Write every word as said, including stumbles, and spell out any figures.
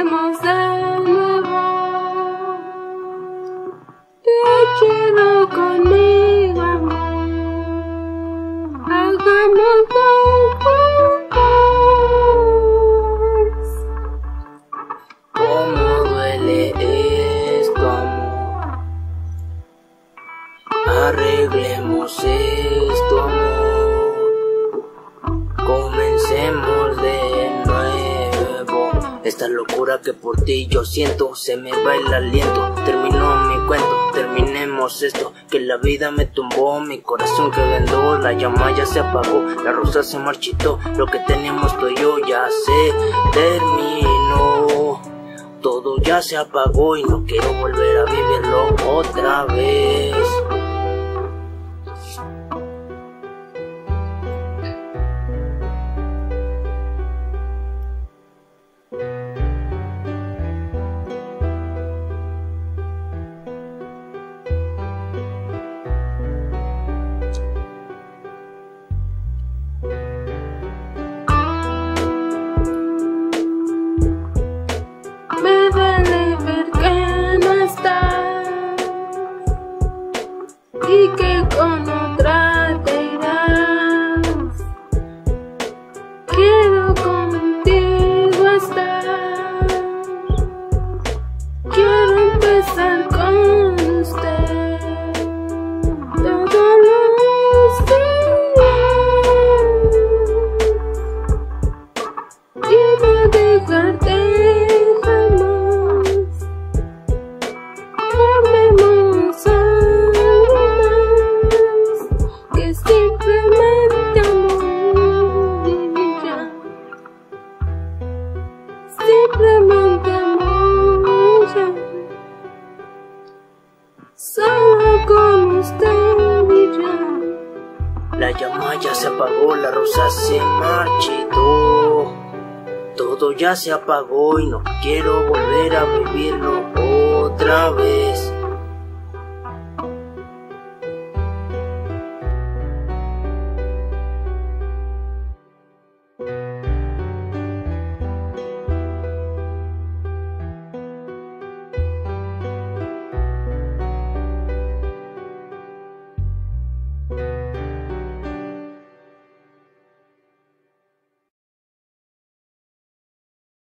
Empecemos de nuevo. Te quiero conmigo, amor. Hagámoslo juntos. Cómo duele esto, amor. Arreglemos esto, amor. Comencemos de nuevo. Esta locura que por ti yo siento, se me va el aliento. Terminó mi cuento, terminemos esto. Que la vida me tumbó, mi corazón que vendó. La llama ya se apagó, la rosa se marchitó. Lo que teníamos tú y yo ya se terminó. Todo ya se apagó y no quiero volver a vivirlo otra vez. Me duele ver que no estás y que con otra te irás. Quiero contigo estar, quiero empezar con usted todos los días y no dejarte. Simplemente amor y ya. Simplemente amor y ya. Solo con usted y ya. La llama ya se apagó, la rosa se marchitó. Todo ya se apagó y no quiero volver a vivirlo otra vez.